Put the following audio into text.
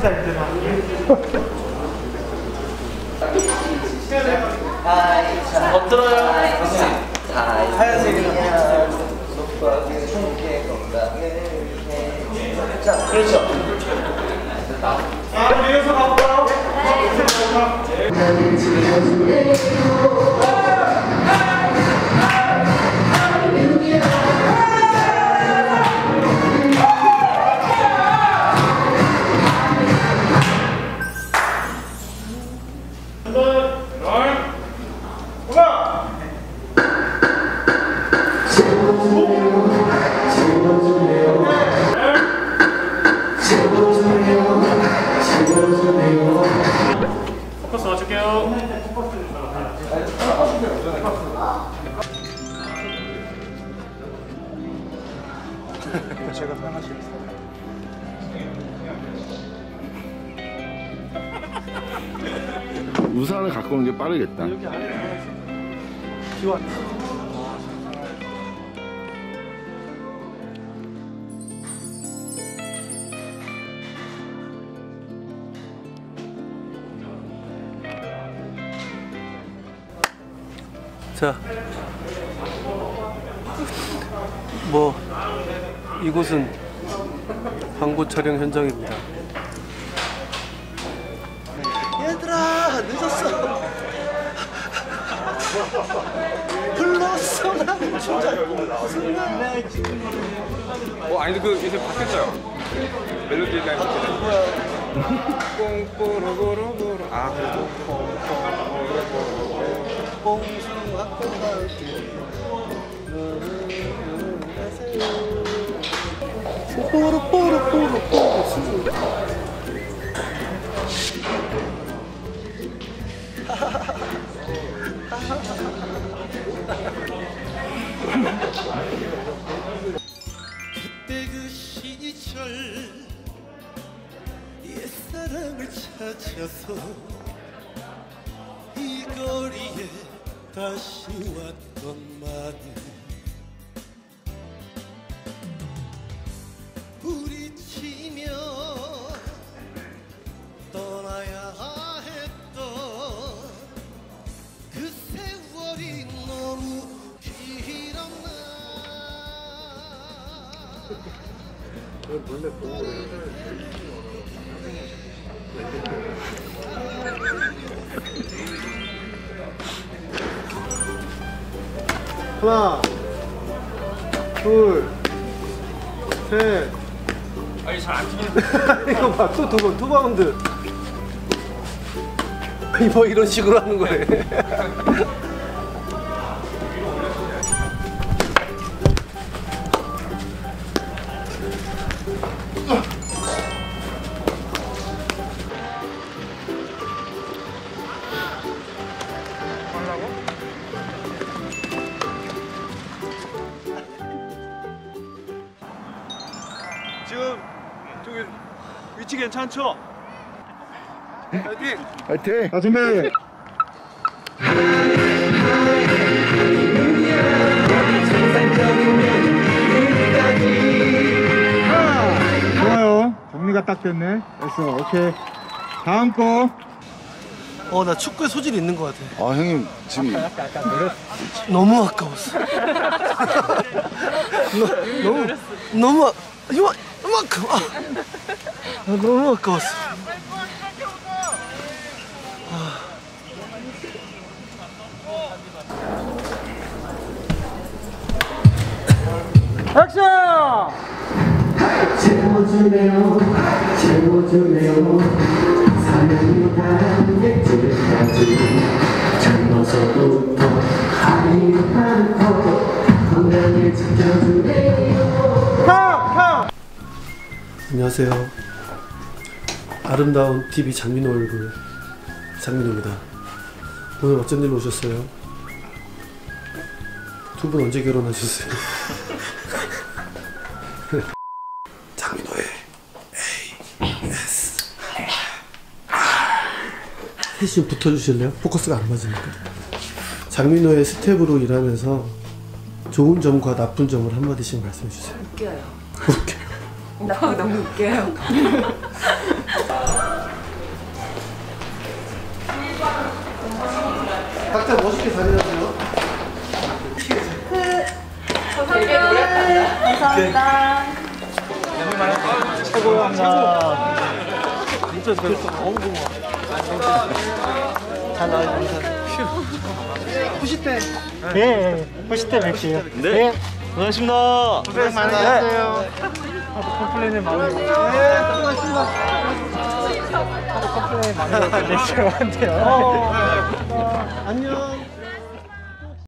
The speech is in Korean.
살 때나. 엎드려요. 하얀색이야. 속박에 함께 건강을 위해. 자, 그렇죠. 자, 위에서 가볼까요? 포커스 맞출게요. 제가 편하시겠어요. 우산을 갖고 오는 게 빠르겠다. 자, 뭐 이곳은 광고 촬영 현장입니다. 얘들아, 늦었어. 불렀어, 나 진짜. 아니 그 요새 바뀌었어요. 멜로디 라인 바뀌었어요. 꽁꼬로고로고로 아 그래도 그때 그 시절 옛사랑을 찾아서 이 거리에 다시 왔건만 부딪히며 떠나야 했던 그 세월이 너무 길었나. 하나, 둘, 셋. 아니 잘 안 튀기는. 이거 봐, 또 두 번, 투 바운드. 뭐 이런 식으로 하는 거래. 지금 저기 위치 괜찮죠? 파이팅! 화이팅! 자, 준비! 좋아요. 정리가 딱 됐네. 됐어. 오케이. 다음 거. 나 축구에 소질이 있는 것 같아. 아 형님 지금 너무 아까웠어. 너무 이만큼 너무 아까웠어. 액션! 채워주네요 채워주네요 사랑이 단백질까지 젊어서부터 하이는 않고 건강을 지켜주네요. 안녕하세요. 아름다운 TV 장민호 얼굴 장민호입니다. 오늘 어쩐 일로 오셨어요? 두 분 언제 결혼하셨어요? 장민호의 ASMR. 셋이 좀 붙어주실래요? 포커스가 안 맞으니까. 장민호의 스텝으로 일하면서 좋은 점과 나쁜 점을 한마디씩 말씀해 주세요. 웃겨요. 웃겨요. 너무 웃겨요. 각자 멋있게 다녀가세요. 되게 노력한다. 감사합니다. 네, 호시 때 뵐게요. 네. 고맙습니다. 고생 많으셨어요. 컴플레인을 많이. 네, 수고하셨습니다. 컴플레인 많이. 네, 죄송한데요. 안녕.